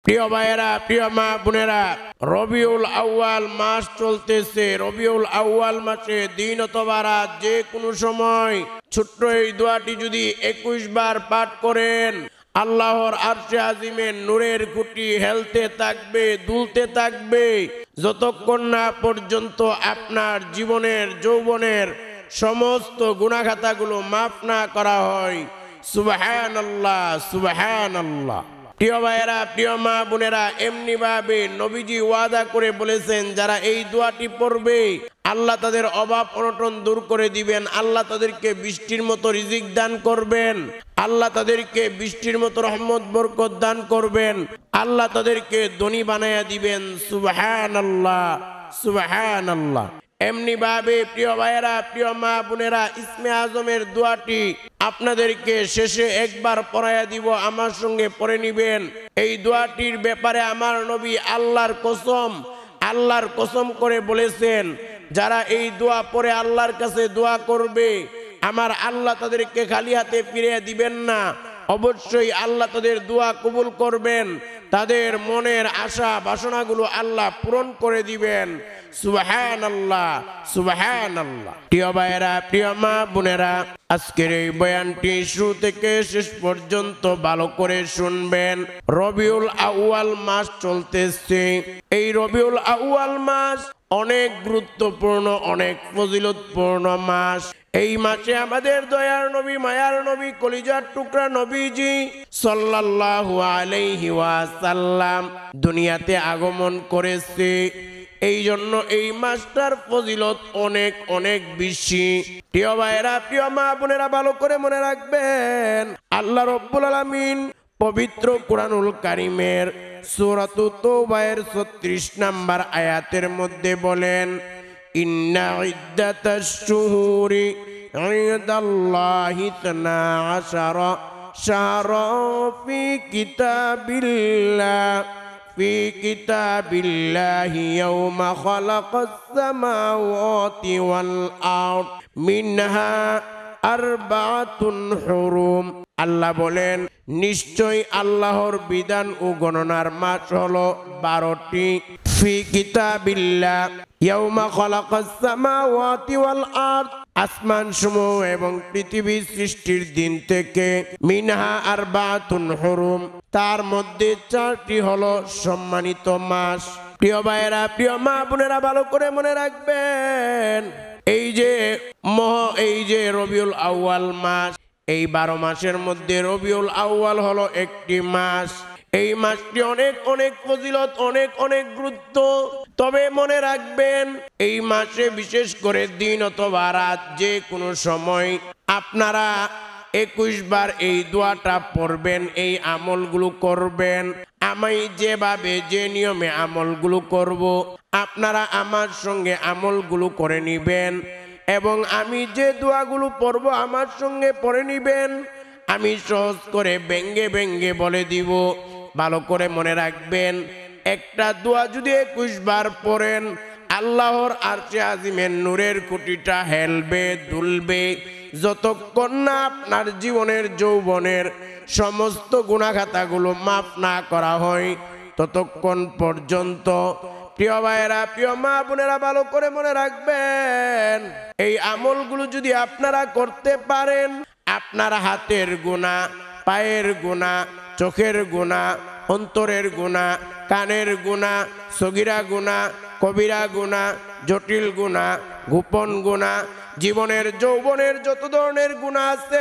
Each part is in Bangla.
প্রিয় ভাইয়েরা, প্রিয় মা বোনেরা, রবিউল আউয়াল মাস চলতেছে। রবিউল আউয়াল মাসে দিন অথবা রাত যে কোনো সময় ছোট্ট এই দোয়াটি যদি 21 বার পাঠ করেন, আল্লাহর আরশে আজিমের নূরের খুঁটি হেলতে থাকবে, দুলতে থাকবে, যতক্ষণ না পর্যন্ত আপনার জীবনের যৌবনের সমস্ত গুনাহখাতাগুলো মাফ না করা হয়। সুবহানাল্লাহ, সুবহানাল্লাহ। প্রিয় ভাইয়েরা, প্রিয় মা বোনেরা, এমনি ভাবে নবীজি ওয়াদা করে বলেছেন, যারা এই দোয়াটি পড়বে আল্লাহ তাদের অভাব অনটন দূর করে দিবেন, আল্লাহ তাদেরকে বৃষ্টির মতো রিজিক দান করবেন, আল্লাহ তাদেরকে বৃষ্টির মতো রহমত বরকত দান করবেন, আল্লাহ তাদেরকে ধনী বানায়া দিবেন। সুবহানাল্লাহ, সুবহানাল্লাহ। এমনি ভাবে প্রিয় ভাইয়েরা, প্রিয় মা বোনেরা, ইসমে আজমের দোয়াটি আপনাদেরকে শেষে একবার পড়াইয়া দিব, আমার সঙ্গে পড়ে নিবেন। এই দোয়াটির ব্যাপারে আমার নবী আল্লাহর কসম করে বলেছেন, যারা এই দোয়া পড়ে আল্লাহর কাছে দোয়া করবে, আমার আল্লাহ তাদেরকে খালি হাতে ফিরিয়ে দিবেন না, অবশ্যই আল্লাহ তাদের দোয়া কবুল করবেন, তাদের মনের আশা বাসনাগুলো আল্লাহ পূরণ করে দিবেন। সুবহানাল্লাহ, সুবহানাল্লাহ। প্রিয় ভাইয়েরা, প্রিয় মা বোনেরা, আজকের এই বয়ানটি শুরু থেকে শেষ পর্যন্ত ভালো করে শুনবেন। রবিউল আউয়াল মাস চলতেছে। এই রবিউল আউয়াল মাস অনেক গুরুত্বপূর্ণ, অনেক ফজিলতপূর্ণ মাস। এই মাসে আমাদের দয়ার নবী, মায়ার নবী, কলিজার টুকরা নবীজি সাল্লাল্লাহু আলাইহি ওয়াসাল্লাম দুনিয়াতে আগমন করেছে। এই জন্য এই মাসটার ফজিলত অনেক অনেক বেশি। প্রিয় ভাইয়েরা, প্রিয় মা বোনেরা, ভালো করে মনে রাখবেন, আল্লাহ রাব্বুল আলামিন পবিত্র কুরআনুল কারীমের সূরাতুত তাওবার 36 নম্বর আয়াতের মধ্যে বলেন, ইন্না ইদ্দাতাশ শুহুরি ইনদাল্লাহি 12 শাহরান ফি কিতাবিল্লাহ في كتاب الله يوم خلق السماوات والأرض منها أربعة حرم। আল্লাহ বলেন, নিশ্চয় আল্লাহর বিধান ও গণনার মাস হলো 12টি। ফি কিতাবিল্লাহ ইয়াউমা খালাকাস সামাওয়াতি ওয়াল আরদ, আসমান সমূহ এবং পৃথিবী সৃষ্টির দিন থেকে, মিনহা আরবাতুন হুরুম, তার মধ্যে 4টি হলো সম্মানিত মাস। প্রিয় ভাইয়েরা, প্রিয় মা বোনেরা, ভালো করে মনে রাখবেন, এই যে রবিউল আউয়াল মাস, এই 12 মাসের মধ্যে রবিউল আউয়াল হলো একটি মাস। এই মাসটি অনেক অনেক ফজিলত, অনেক অনেক গুরুত্ব। তবে মনে রাখবেন, এই মাসে বিশেষ করে দিন অথবা রাত যে কোনো সময় আপনারা 21 বার এই দোয়াটা পড়বেন, এই আমলগুলো করবেন। আমি যেভাবে যে নিয়মে আমলগুলো করব, আপনারা আমার সঙ্গে আমলগুলো করে নিবেন, এবং আমি যে দোয়াগুলো পড়ব আমার সঙ্গে পড়ে নিবেন। আমি সহজ করে ব্যঙ্গে ব্যঙ্গে বলে দিব, ভালো করে মনে রাখবেন। একটা দোয়া যদি 21 বার পড়েন, আল্লাহর আরশে আজিমের নূরের খুঁটিটা হেলবে, দুলবে, যতক্ষণ না আপনার জীবনের যৌবনের সমস্ত গুনাহখাতাগুলো মাফ না করা হয়, ততক্ষণ পর্যন্ত। প্রিয় ভাইয়েরা, প্রিয় মা বোনেরা, ভালো করে মনে রাখবেন, এই আমলগুলো যদি আপনারা করতে পারেন, আপনার হাতের গুনাহ, পায়ের গুনাহ, চোখের গুনাহ, অন্তরের গুনাহ, কানের গুনাহ, সগীরা গুনাহ, কবিরা গুনাহ, জটিল গুনাহ, গোপন গুনাহ, জীবনের যৌবনের যত ধরনের গুনাহ আছে,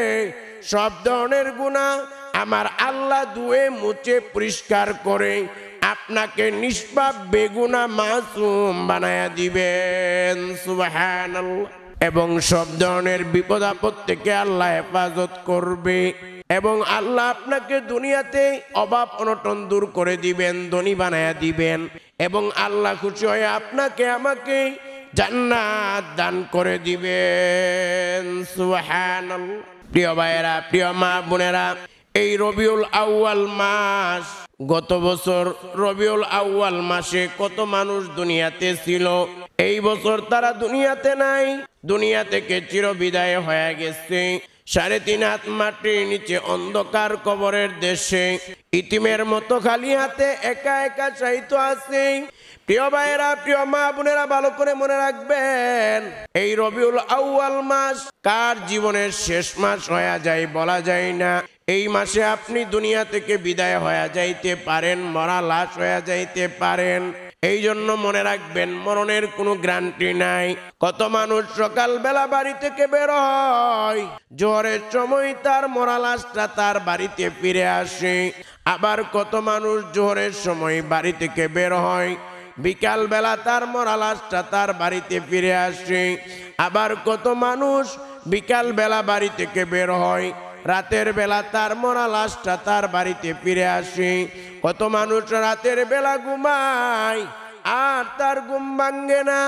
সব ধরনের গুনাহ আমার আল্লাহ ধুয়ে মুছে পরিষ্কার করে আপনাকে নিষ্পাপ বেগুনা মাসুম বানায়া দিবেন। সুবহানাল্লাহ। এবং সব ধরনের বিপদ আপদ থেকে আল্লাহ হেফাজত করবে, এবং আল্লাহ আপনাকে দুনিয়াতে অভাব অনটন দূর করে দিবেন, ধনী বানায়া দিবেন, এবং আল্লাহ খুশি হয়ে আপনাকে আমাকে জান্নাত দান করে দিবেন। সুবহানাল্লাহ। প্রিয় ভাইয়েরা, প্রিয় মা বোনেরা, এই রবিউল আউয়াল মাস, গত বছর রবিউল আউয়াল মাসে কত মানুষ দুনিয়াতে ছিল, এই বছর তারা দুনিয়াতে নাই, দুনিয়া থেকে চিরবিদায় হয়ে গেছে। 3.5 হাত মাটির নিচে অন্ধকার কবরের দেশে ইতিমের মতো খালি হাতে একা একা চাইতো আছে। প্রিয় ভাইয়েরা, প্রিয় মা বোনেরা, ভালো করে মনে রাখবেন, এই রবিউল আউয়াল মাস কার জীবনের শেষ মাস হয়ে যায় বলা যায় না। এই মাসে আপনি দুনিয়া থেকে বিদায় হয়ে যাইতে পারেন, মরা লাশ হয়ে যাইতে পারেন। এই জন্য মনে রাখবেন, মরণের কোনো গ্যারান্টি নাই। কত মানুষ সকালবেলা বাড়ি থেকে বের হয়, জোহরের সময় তার মরা লাশটা তার বাড়িতে ফিরে আসে। আবার কত মানুষ জোহরের সময় বাড়ি থেকে বের হয়, বিকাল বেলা তার মরা লাশটা তার বাড়িতে ফিরে আসে। আবার কত মানুষ বিকাল বেলা বাড়ি থেকে বের হয়, রাতের বেলা তার মরা লাশটা তার বাড়িতে ফিরে আসে। কত মানুষ রাতের বেলা ঘুমায়, আর তার ঘুম ভাঙ্গে না,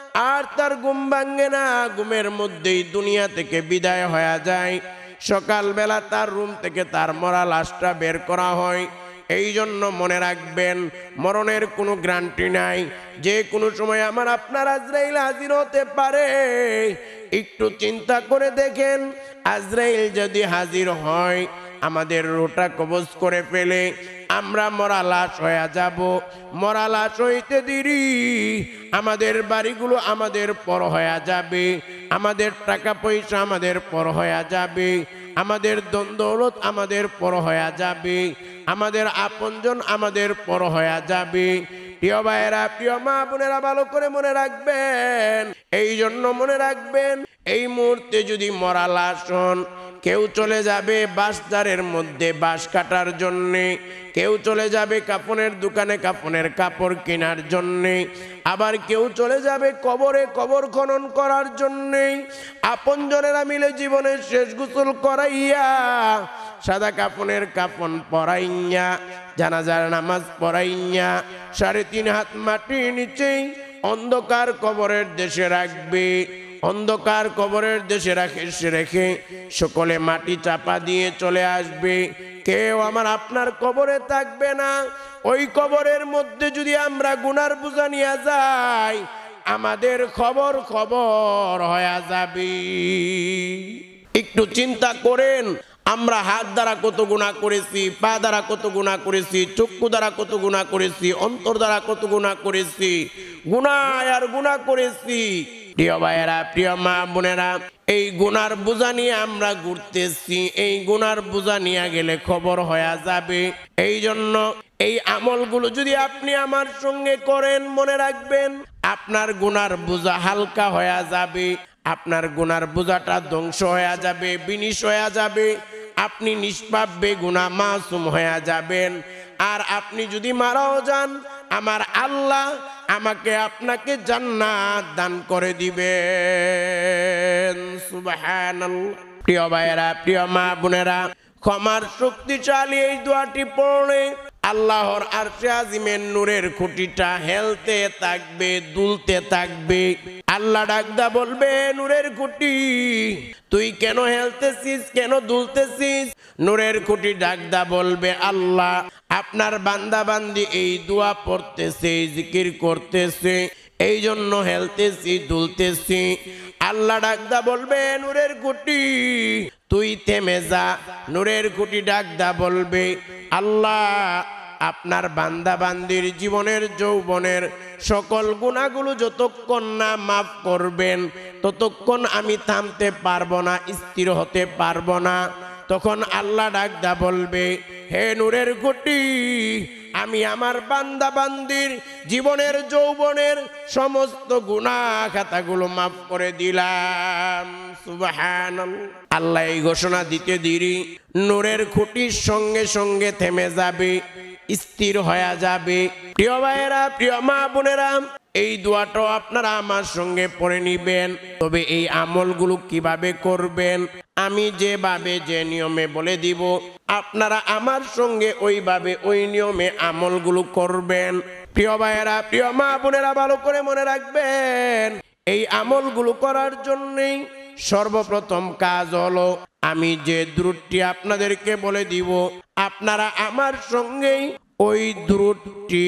ঘুমের মধ্যেই দুনিয়া থেকে বিদায় হয়ে যায়। সকালবেলা তার রুম থেকে তার মরা লাশটা বের করা হয়। এই জন্য মনে রাখবেন, মরণের কোনো গ্যারান্টি নাই, যে কোনো সময় আমার আপনার আজরাইল হাজির হতে পারে। একটু চিন্তা করে দেখেন, আজরাইল যদি হাজির হয়, আমাদের রোটা কবজ করে ফেলে, আমরা মরা লাশ হয়ে যাব। মরা লাশ হইতে দেরি আমাদের বাড়িগুলো আমাদের পর হয়ে যাবে, আমাদের টাকা পয়সা আমাদের পর হয়ে যাবে, আমাদের ধন দৌলত আমাদের পর হয়ে যাবে, আমাদের আপনজন আমাদের পর হয়ে যাবে। প্রিয় ভাইয়েরা, প্রিয় মা বোনেরা, ভালো করে মনে রাখবেন। এই জন্য মনে রাখবেন, এই মুহূর্তে যদি মরা লাশ হন, কেউ চলে যাবে বাঁশঝাড়ের মধ্যে বাঁশ কাটার জন্যে, কেউ চলে যাবে কাপড়ের দোকানে কাপড়ের কাপড় কেনার জন্যে, আবার কেউ চলে যাবে কবরে কবর খনন করার জন্যে। আপনজনেরা মিলে জীবনের শেষ গোসল করাইয়া, সাদা কাপড়ের কাফন পরাইয়া, জানাজার নামাজ পড়াইয়া 3.5 হাত মাটির নিচে অন্ধকার কবরের দেশে রাখবে। অন্ধকার কবরের দেশে রেখে সকলে মাটি চাপা দিয়ে চলে আসবে। কেউ আমার আপনার কবরে থাকবে না। ওই কবরের মধ্যে যদি আমরা গুনার বোঝা নিয়ে যাই, আমাদের খবর হয়ে যাবে। একটু চিন্তা করেন, আমরা হাত দ্বারা কত গুনাহ করেছি, পা দ্বারা কত গুনাহ করেছি, চক্ষু দ্বারা কত গুনাহ করেছি, অন্তর দ্বারা কত গুনাহ করেছি, গুনাহ আর গুনাহ করেছি। প্রিয় ভাইয়েরা, প্রিয় মা বোনেরা, এই গুনার বোঝা নিয়ে আমরা ঘুরতেছি, এই গুনার বোঝা নিয়ে গেলে খবর হয়ে যাবে। এই জন্য এই আমলগুলো যদি আপনি আমার সঙ্গে করেন, মনে রাখবেন আপনার গুনার বোঝা হালকা হয়ে যাবে, আপনার গুনার বোঝাটা ধ্বংস হয়ে যাবে, বিনিশ হয়ে যাবে। আপনি নিষ্পাপ বেগুনাহ মাসুম হয়ে যাবেন। আর আপনি যদি মারাও যান, আমার আল্লাহ আমাকে আপনাকে জান্নাত দান করে দিবেন। সুবহানাল্লাহ। প্রিয় ভাইয়েরা, প্রিয় মা বোনেরা, ক্ষমার শক্তিশালী এই দোয়াটি পড়লে আল্লাহর আরশে আজিমের নূরের খুঁটিটা হেলতে থাকবে, দুলতে থাকবে। আল্লাহ ডাকদা বলবে, নূরের খুঁটি তুই কেন হেলতেছিস, কেন দুলতেছিস? নূরের খুঁটি ডাকদা বলবে, আল্লাহ আপনার বান্দা বান্দি এই দোয়া পড়তেছে, জিকির করতেছে, এই জন্য হেলতেছি, দুলতেছি। আল্লাহ ডাকদা বলবে, নূরের খুঁটি তুই থেমে যা। নূরের খুঁটি ডাকদা বলবে, আল্লাহ আপনার বান্দা বান্দির জীবনের যৌবনের সকল গুনাহগুলো যতক্ষণ না মাফ করবেন, ততক্ষণ আমি থামতে পারবো না, স্থির হতে পারবো না। তখন আল্লাহ ডাকদা বলবে, হে নূরের খুঁটি, আমি আমার বান্দা বান্দির জীবনের যৌবনের সমস্ত গুনাহ খাতাগুলো মাফ করে দিলাম। সুবহানাল্লাহ। আল্লাহ এই ঘোষণা দিতে দেরি নূরের খুঁটির সঙ্গে সঙ্গে থেমে যাবে, স্থির হয়ে যাবে। প্রিয় ভাইয়েরা, প্রিয় মা বোনেরা, এই দোয়াটাও আপনারা আমার সঙ্গে পড়ে নিবেন। তবে এই আমলগুলো কিভাবে করবেন, আমি যেভাবে যে নিয়মে বলে দিব, আপনারা আমার সঙ্গে ওইভাবে ওই নিয়মে আমলগুলো করবেন। প্রিয় ভাইয়েরা, প্রিয় মা বোনেরা, ভালো করে মনে রাখবেন, এই আমলগুলো করার জন্যই সর্বপ্রথম কাজ হলো, আমি যে দুরূদটি আপনাদেরকে বলে দিব, আপনারা আমার সঙ্গেই ওই দুরূদটি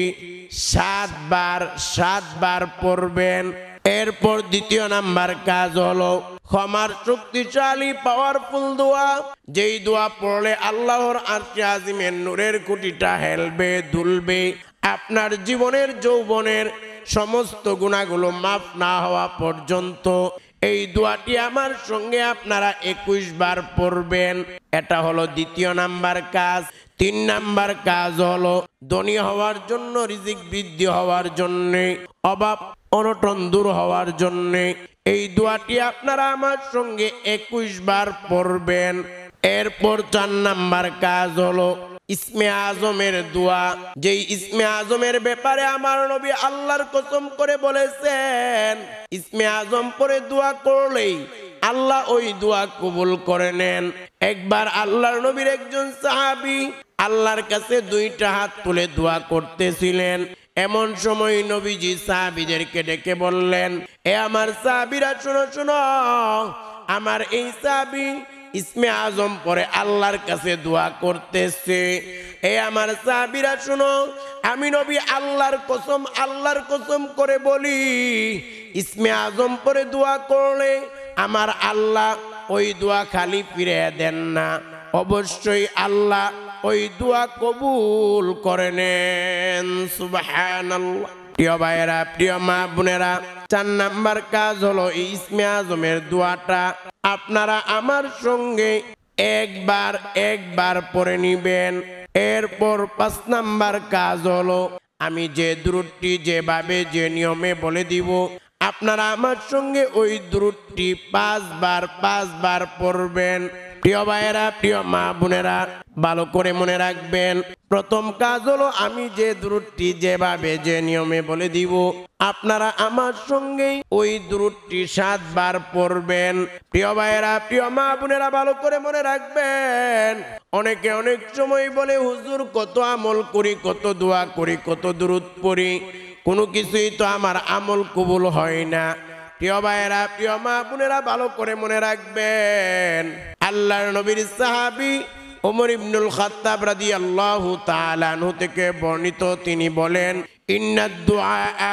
7 বার পড়বেন। এরপর দ্বিতীয় নাম্বার কাজ হলো, ক্ষমার শক্তিশালী পাওয়ারফুল দোয়া, যেই দোয়া পড়লে আল্লাহর আরশে আজিমের নূরের কুটিটা হেলবে দুলবে। আপনার জীবনের যৌবনের সমস্ত গুনাহগুলো মাফ না হওয়া পর্যন্ত এই দোয়াটি আমার সঙ্গে আপনারা 21 বার পড়বেন। এটা হলো দ্বিতীয় নাম্বার কাজ। 3 নাম্বার কাজ হলো ধনী হওয়ার জন্য, রিজিক বৃদ্ধি হওয়ার জন্য, অভাব অনটন দূর হওয়ার জন্য এই দোয়াটি আপনারা আমার সঙ্গে 21 বার পড়বেন। এরপর 4 নাম্বার কাজ হলো ইসমে আজমের দোয়া, যেই ইসমে আজমের ব্যাপারে আমার নবী আল্লাহর কসম করে বলেছেন, ইসমে আজম পরে দোয়া করলেই আল্লাহ ওই দোয়া কবুল করে নেন। একবার আল্লাহর নবীর একজন সাহাবী আল্লাহর কাছে 2টা হাত তুলে দোয়া করতেছিলেন। এমন সময় নবীজি সাহাবীদেরকে ডেকে বললেন, এ আমার সাহাবীরা শোনো শোনো, আমার এই সাহাবী ইসমে আজম পরে আল্লাহর কাছে দোয়া করতেছে। এ আমার সাহাবীরা শোনো, আমি নবী আল্লাহর কসম করে বলি, ইসমে আজম পরে দোয়া করলে আমার আল্লাহ ওই দোয়া খালি ফিরে দেন না, অবশ্যই আল্লাহ ওই দোয়া কবুল করে নেন। সুবহানাল্লাহ। প্রিয় ভাইয়েরা, প্রিয় মা বোনেরা, 4 নাম্বার কাজ হলো এই ইসমে আজমের দোয়াটা আপনারা আমার সঙ্গে একবার পড়ে নিবেন। এরপর 5 নাম্বার কাজ হলো আমি যে দুরূদটি যেভাবে যে নিয়মে বলে দিব আপনারা আমার সঙ্গে ওই দুরূদটি 5 বার পড়বেন। প্রিয় ভাইয়েরা, প্রিয় মা বোনেরা, ভালো করে মনে রাখবেন, প্রথম কাজ হলো আমি যে দুরূদটি যেভাবে যে নিয়মে বলে দিব আপনারা আমার সঙ্গে ওই দুরূদটি 7 বার পড়বেন। প্রিয় ভাইয়েরা, প্রিয় মা বোনেরা, ভালো করে মনে রাখবেন, অনেকে অনেক সময় বলে, হুজুর কত আমল করি, কত দোয়া করি, কত দুরূদ পড়ি, কোনো কিছুই তো আমার আমল কবুল হয় না। প্রিয় ভাইয়েরা, প্রিয় মা বোনেরা, ভালো করে মনে রাখবেন, আল্লাহর নবীর সাহাবী ওমর ইবনুল খাত্তাব রাদিয়াল্লাহু তাআলা আনহু থেকে বর্ণিত, তিনি বলেন, ইন্নাদ দুআআ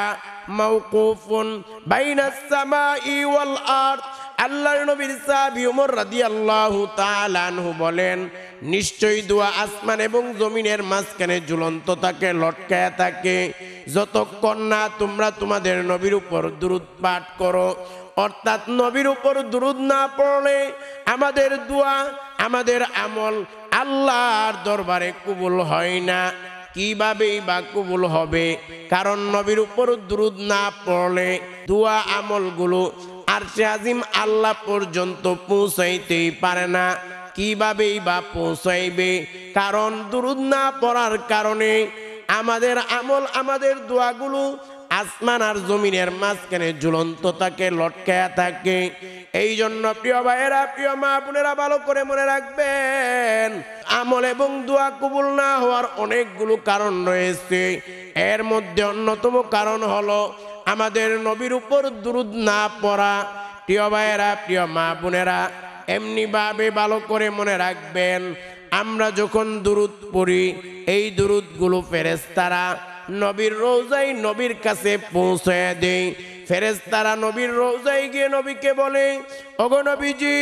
মাওকুফুন বাইনাস সামাই ওয়াল আরদ। আল্লাহর নবীর সাহাবী ওমর রাদিয়াল্লাহু তাআলা আনহু বলেন, নিশ্চয়ই দোয়া আসমান এবং জমিনের মাঝখানে ঝুলন্ত থাকে, লটকায়া থাকে, যতক্ষণ না তোমরা তোমাদের নবীর উপর দুরূদ পাঠ করো। অর্থাৎ নবীর উপর দুরূদ না পড়লে আমাদের দোয়া, আমাদের আমল আল্লাহর দরবারে কবুল হয় না। কিভাবেই বা কবুল হবে? কারণ নবীর উপর দুরূদ না পড়লে দোয়া আমলগুলো আরশে আজিম আল্লাহ পর্যন্ত পৌঁছাইতেই পারে না। কিভাবেই বা পৌঁছাইবে? কারণ দুরূদ না পড়ার কারণে আমাদের আমল, আমাদের দোয়াগুলো আসমান আর জমিনের মাঝখানে ঝুলন্ত থাকে, লটকায়া থাকে। এই জন্য প্রিয় ভাইয়েরা, প্রিয় মা বোনেরা, ভালো করে মনে রাখবেন, আমল এবং দোয়া কবুল না হওয়ার অনেকগুলো কারণ রয়েছে। এর মধ্যে অন্যতম কারণ হলো আমাদের নবীর উপর দুরূদ না পড়া। প্রিয় ভাইয়েরা, প্রিয় মা বোনেরা, এমনি ভাবে ভালো করে মনে রাখবেন, আমরা যখন দুরূদ পড়ি এই দুরূদগুলো ফেরেশতারা নবীর রওজায় নবীর কাছে পৌঁছে দেয়। ফেরেশতারা নবীর রওজায় গিয়ে নবীকে বলে, ওগো নবীজি,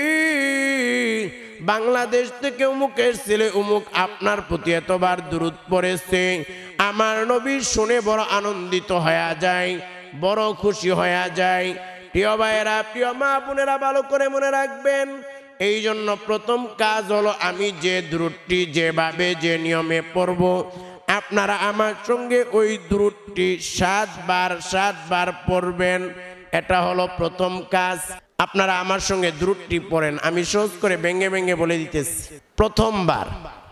বাংলাদেশ থেকে অমুকের ছেলে অমুক আপনার প্রতি এতবার দুরূদ পড়েছে। আমার নবী শুনে বড় আনন্দিত হয়ে যায়, বড় খুশি হয়ে যায়। প্রিয় ভাইয়েরা, প্রিয় মা বোনেরা, ভালো করে মনে রাখবেন, এই জন্য প্রথম কাজ হলো আমি যে দুরূদটি যেভাবে যে নিয়মে পড়ব আপনারা আমার সঙ্গে ওই দুরূদটি 7 বার পড়বেন। এটা হলো প্রথম কাজ। আপনারা আমার সঙ্গে দুরূদটি পড়েন, আমি সহজ করে ভেঙে ভেঙে বলে দিতেছি। প্রথমবার,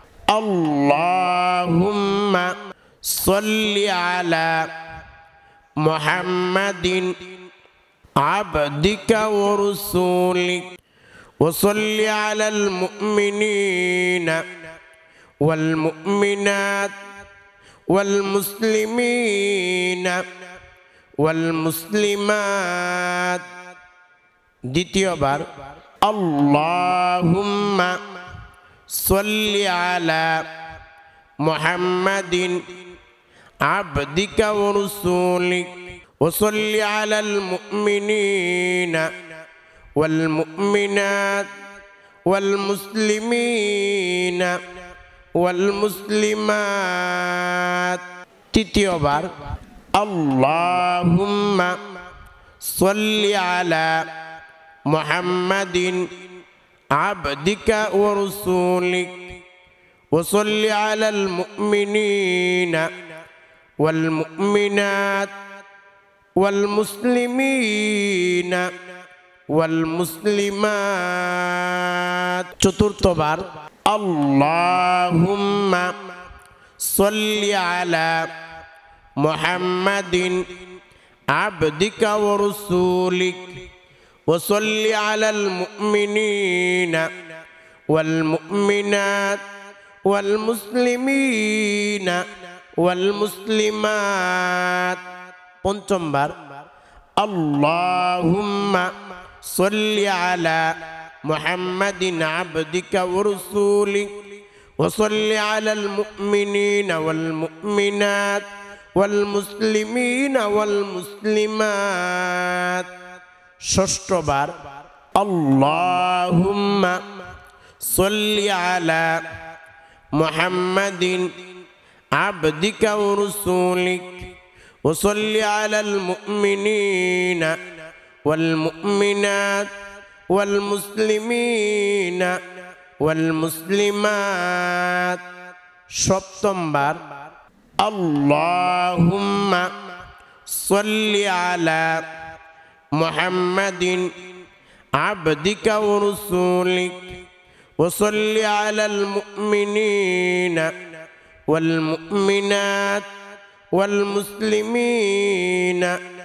আল্লাহুম্মা সাল্লি আলা মুহাম্মাদিন আবদিকা ওয়া রাসূলিক ওয়া সাল্লি আলাল মুমিনিনা ওয়াল মুমিনাত ওয়াল মুসলিমিনা ওয়াল মুসলিমাত। দ্বিতীয়বার, আল্লাহুম্মা সাল্লি আলা মুহাম্মাদিন আবদিকা ওয়া রাসূলিক ওয়া সাল্লি আলাল মুমিনিনা والمؤمنات والمسلمين والمسلمات তৃতীয়বার اللهم صل على محمد عبدك ورسولك وصل على المؤمنين والمؤمنات والمسلمين والمسلمات চতুর্থবার اللهم صل على محمد عبدك ورسولك وصل على المؤمنين والمؤمنات والمسلمين والمسلمات পঞ্চমবার اللهم صل على محمد عبدك ورسولك وصل على المؤمنين والمؤمنات والمسلمين والمسلمات ষষ্ঠবার اللهم صل على محمد عبدك ورسولك وصل على المؤمنين والمؤمنات والمسلمين والمسلمات সপ্তমবার اللهم صل على محمد عبدك ورسولك وصل على المؤمنين والمؤمنات والمسلمين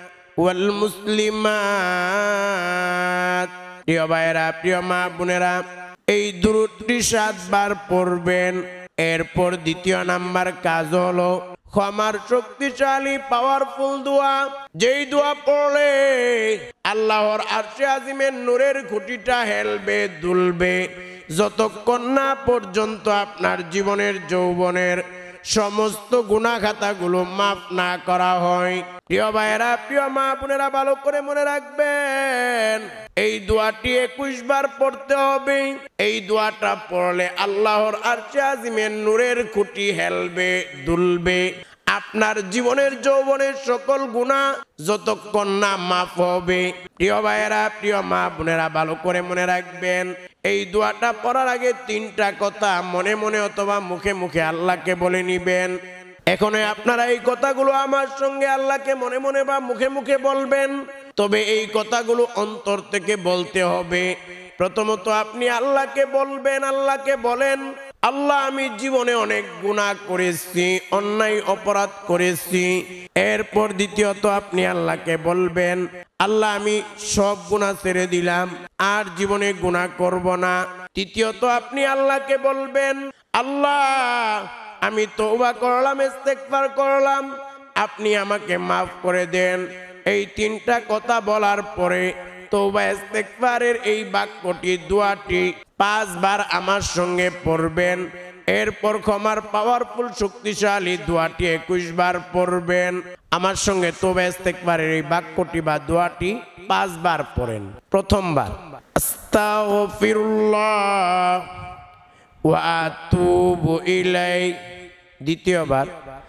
والمسلمات প্রিয় ভাইরা প্রিয় মা বোনেরা এই দুরূদটি 7 বার পড়বেন এরপর দ্বিতীয় নাম্বার কাজ হলো ক্ষমার শক্তিশালী পাওয়ারফুল দোয়া যেই দোয়া পড়লে আল্লাহর আরশে আজিমের নূরের খুঁটিটা হেলবে দুলবে যতক্ষণ না পর্যন্ত আপনার জীবনের যৌবনের সমস্ত গুনাহ খাতাগুলো মাফ না করা হয়। প্রিয় ভাইরা প্রিয় মা বোনেরা ভালো করে মনে রাখবেন এই দোয়াটি 21 বার পড়তে হবে। এই দোয়াটা পড়লে আল্লাহর আরশে আজিমের নূরের খুঁটি হেলবে দুলবে আপনার জীবনের যৌবনের সকল গুনাহ যতক্ষণ না মাফ হবে। প্রিয় ভাইরা প্রিয় মা বোনেরা ভালো করে মনে রাখবেন এই দোয়াটা পড়ার আগে 3টা কথা মনে মনে অথবা মুখে মুখে আল্লাহকে বলে নিবেন। এখন আপনারা এই কথাগুলো আমার সঙ্গে আল্লাহকে মনে মনে বা মুখে মুখে বলবেন, তবে এই কথাগুলো অন্তর থেকে বলতে হবে। প্রথমত আপনি আল্লাহকে বলবেন, আল্লাহকে বলেন আল্লাহ আমি জীবনে অনেক গুনাহ করেছি, অন্যায় অপরাধ করেছি। এরপর দ্বিতীয়ত আপনি আল্লাহকে বলবেন আল্লাহ আমি সব গুনাহ ছেড়ে দিলাম, আর জীবনে গুনাহ করব না। তৃতীয়ত আপনি আল্লাহকে বলবেন আল্লাহ আমি তওবা করলাম, ইস্তেগফার করলাম, আপনি আমাকে মাফ করে দেন। এই 3টা কথা বলার পরে তওবা ইস্তেগফারের এই বাক্যটি দোয়াটি 5 বার আমার সঙ্গে পড়বেন। এরপর ক্ষমার পাওয়ারফুল শক্তিশালী দোয়াটি 21 বার পড়বেন। আমার সঙ্গে তওবা ইস্তেগফারের এই বাক্যটি বা দোয়াটি 5 বার পড়েন। প্রথমবার আস্তাগফিরুল্লাহ ওয়া আতুবু ইলাইহি, দ্বিতীয়বার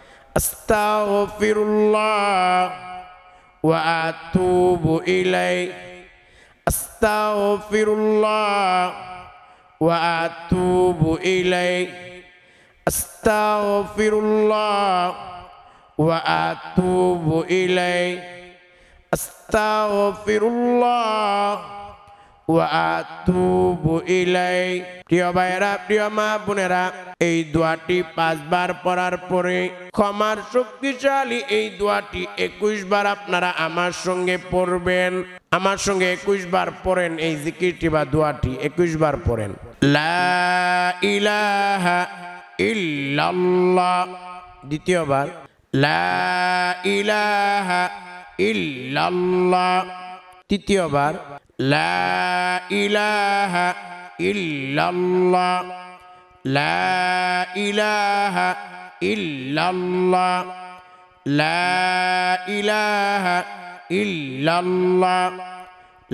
আস্তাগফিরুল্লাহ ওয়া আতুবু ইলাইহি, আস্তাগফিরুল্লাহ ওয়া আতুবু ইলাইহি, আস্তাগফিরুল্লাহ ওয়া আতুবু ইলাইহি, আস্তাগফিরুল্লাহ ওয়া আতুবু ইলাইহি। প্রিয় ভাইরা প্রিয় মা বোনেরা এই দোয়াটি 5 বার পড়ার পরে ক্ষমার শক্তিশালী এই দোয়াটি 21 বার আপনারা আমার সঙ্গে পড়বেন। আমার সঙ্গে 21 বার পড়েন এই জিকিরটি বা দোয়াটি 21 বার পড়েন। লা ইলাহা ইল্লাল্লাহ, দ্বিতীয়বার লা ইলাহা ইল্লাল্লাহ, তৃতীয়বার লা ইলাহা ইল্লাল্লাহ, লা ইলাহা ইল্লাল্লাহ, লা ইলাহা ইল্লাল্লাহ,